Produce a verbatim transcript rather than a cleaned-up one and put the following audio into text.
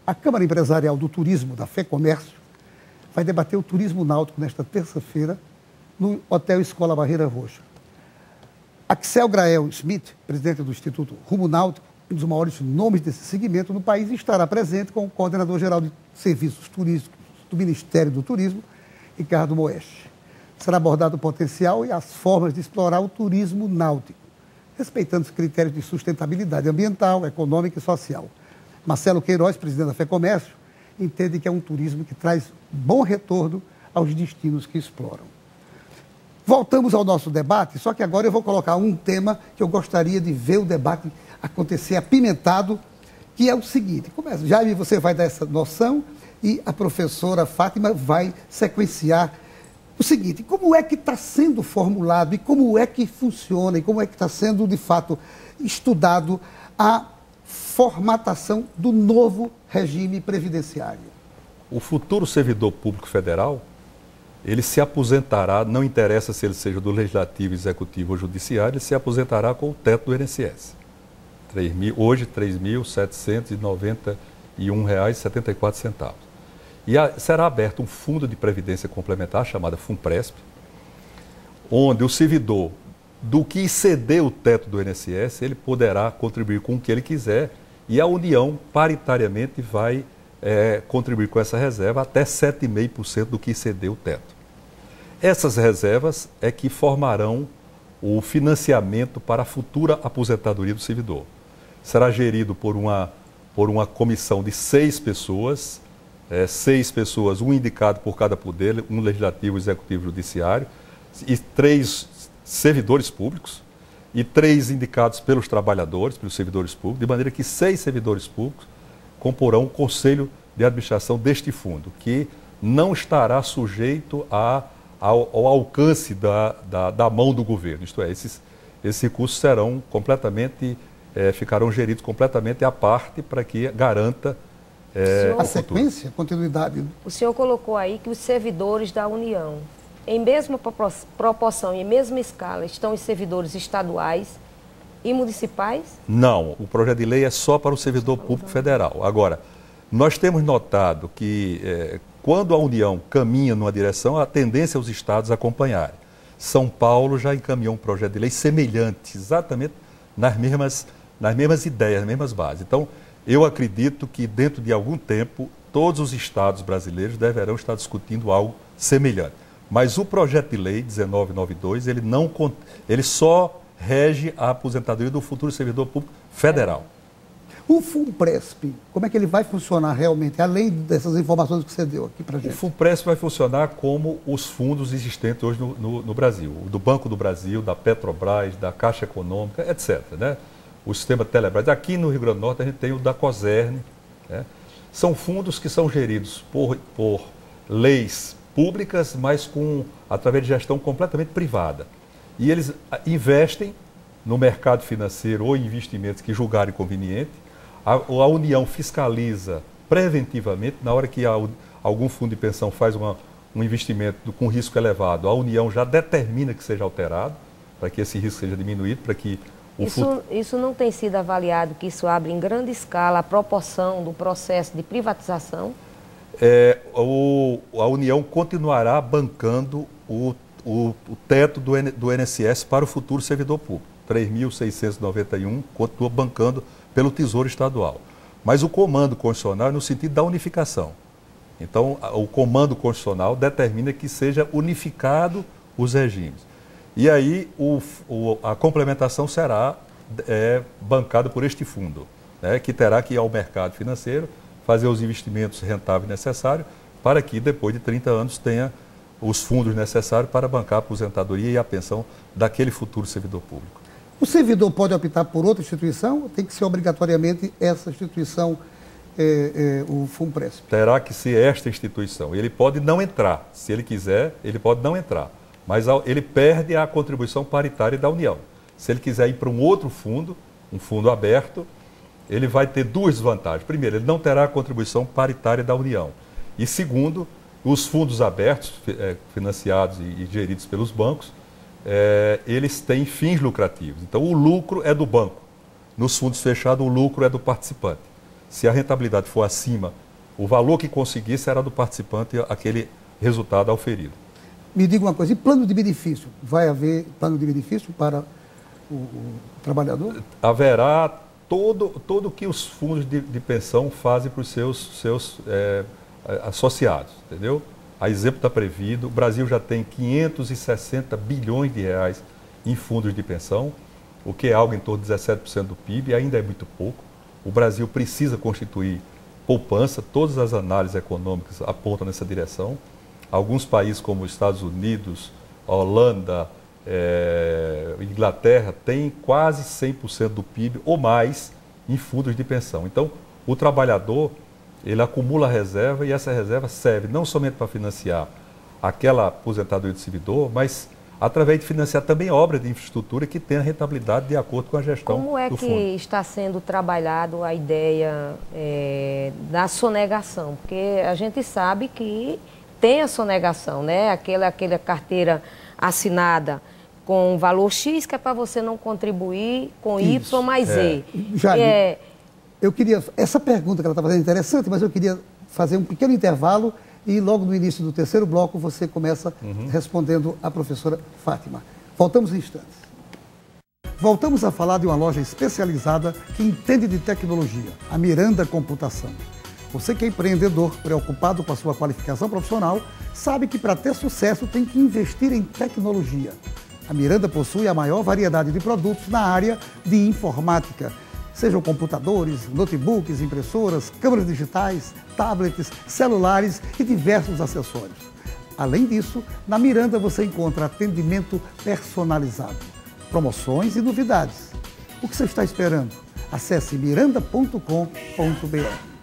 A Câmara Empresarial do Turismo, da FEComércio, vai debater o turismo náutico nesta terça-feira no Hotel Escola Barreira Roxa. Axel Grael Schmidt, presidente do Instituto Rumo Náutico, um dos maiores nomes desse segmento no país, estará presente com o coordenador-geral de serviços turísticos do Ministério do Turismo, Ricardo Moesch. Será abordado o potencial e as formas de explorar o turismo náutico, respeitando os critérios de sustentabilidade ambiental, econômica e social. Marcelo Queiroz, presidente da FEComércio, entende que é um turismo que traz bom retorno aos destinos que exploram. Voltamos ao nosso debate, só que agora eu vou colocar um tema que eu gostaria de ver o debate acontecer apimentado, que é o seguinte. Começa, Jaime, você vai dar essa noção e a professora Fátima vai sequenciar o seguinte: como é que está sendo formulado e como é que funciona e como é que está sendo, de fato, estudado a formatação do novo regime previdenciário? O futuro servidor público federal, ele se aposentará, não interessa se ele seja do Legislativo, Executivo ou Judiciário, ele se aposentará com o teto do I N S S. três mil, hoje, três mil setecentos e noventa e um reais e setenta e quatro centavos. E a, será aberto um fundo de previdência complementar, chamado FUNPRESP, onde o servidor, do que exceder o teto do I N S S, ele poderá contribuir com o que ele quiser e a União, paritariamente, vai é, contribuir com essa reserva até sete vírgula cinco por cento do que exceder o teto. Essas reservas é que formarão o financiamento para a futura aposentadoria do servidor. Será gerido por uma, por uma comissão de seis pessoas, é, seis pessoas, um indicado por cada poder, um legislativo, executivo e judiciário, e três servidores públicos, e três indicados pelos trabalhadores, pelos servidores públicos, de maneira que seis servidores públicos comporão o conselho de administração deste fundo, que não estará sujeito a, ao, ao alcance da, da, da mão do governo. Isto é, esses, esses recursos serão completamente, é, ficarão geridos completamente à parte para que garanta é, a sequência, a continuidade. O senhor colocou aí que os servidores da União, em mesma proporção e em mesma escala, estão os servidores estaduais e municipais? Não, o projeto de lei é só para o servidor público federal. Agora, nós temos notado que é, quando a União caminha numa direção, a tendência é os estados acompanharem. São Paulo já encaminhou um projeto de lei semelhante, exatamente nas mesmas, nas mesmas ideias, nas mesmas bases. Então, eu acredito que dentro de algum tempo, todos os estados brasileiros deverão estar discutindo algo semelhante. Mas o projeto de lei dezenove noventa e dois, ele, não, ele só rege a aposentadoria do futuro servidor público federal. O FUNPRESP, como é que ele vai funcionar realmente, além dessas informações que você deu aqui para a gente? O FUNPRESP vai funcionar como os fundos existentes hoje no, no, no Brasil, do Banco do Brasil, da Petrobras, da Caixa Econômica, etcétera, né? O sistema Telebrás. Aqui no Rio Grande do Norte a gente tem o da COSERN, né? São fundos que são geridos por, por leis públicas, mas com, através de gestão completamente privada. E eles investem no mercado financeiro ou em investimentos que julgarem conveniente. A, a União fiscaliza preventivamente, na hora que a, algum fundo de pensão faz uma, um investimento com risco elevado, a União já determina que seja alterado, para que esse risco seja diminuído, para que o isso, fut... isso não tem sido avaliado, que isso abre em grande escala a proporção do processo de privatização? É, o, a União continuará bancando o, o, o teto do, do I N S S para o futuro servidor público. três mil seiscentos e noventa e um continua bancando pelo Tesouro Estadual. Mas o comando constitucional é no sentido da unificação. Então, o comando constitucional determina que seja unificado os regimes. E aí, o, o, a complementação será é, bancada por este fundo, né, que terá que ir ao mercado financeiro, fazer os investimentos rentáveis necessários para que, depois de trinta anos, tenha os fundos necessários para bancar a aposentadoria e a pensão daquele futuro servidor público. O servidor pode optar por outra instituição ou tem que ser obrigatoriamente essa instituição, é, é, o FUNPRESP? Terá que ser esta instituição. Ele pode não entrar. Se ele quiser, ele pode não entrar. Mas ele perde a contribuição paritária da União. Se ele quiser ir para um outro fundo, um fundo aberto, ele vai ter duas vantagens. Primeiro, ele não terá a contribuição paritária da União. E segundo, os fundos abertos, é, financiados e, e geridos pelos bancos, é, eles têm fins lucrativos. Então, o lucro é do banco. Nos fundos fechados, o lucro é do participante. Se a rentabilidade for acima, o valor que conseguir será do participante aquele resultado auferido. Me diga uma coisa, e plano de benefício? Vai haver plano de benefício para o, o trabalhador? Haverá todo todo que os fundos de, de pensão fazem para os seus, seus é, associados, entendeu? A exemplo da Prevido, o Brasil já tem quinhentos e sessenta bilhões de reais em fundos de pensão, o que é algo em torno de dezessete por cento do P I B, e ainda é muito pouco. O Brasil precisa constituir poupança, todas as análises econômicas apontam nessa direção. Alguns países como os Estados Unidos, a Holanda, é, Inglaterra, têm quase cem por cento do P I B ou mais em fundos de pensão. Então, o trabalhador, ele acumula reserva e essa reserva serve não somente para financiar aquela aposentadoria do servidor, mas através de financiar também obras de infraestrutura que tenha rentabilidade de acordo com a gestão do fundo. Como é que está sendo trabalhado a ideia é, da sonegação? Porque a gente sabe que tem a sonegação, né? Aquela, aquela carteira assinada com valor X, que é para você não contribuir com Isso, Y mais é. Z. Já é... Eu queria, essa pergunta que ela está fazendo é interessante, mas eu queria fazer um pequeno intervalo e logo no início do terceiro bloco você começa uhum. respondendo à professora Fátima. Voltamos em instantes. Voltamos a falar de uma loja especializada que entende de tecnologia, a Miranda Computação. Você que é empreendedor, preocupado com a sua qualificação profissional, sabe que para ter sucesso tem que investir em tecnologia. A Miranda possui a maior variedade de produtos na área de informática, sejam computadores, notebooks, impressoras, câmeras digitais, tablets, celulares e diversos acessórios. Além disso, na Miranda você encontra atendimento personalizado, promoções e novidades. O que você está esperando? Acesse miranda ponto com ponto br.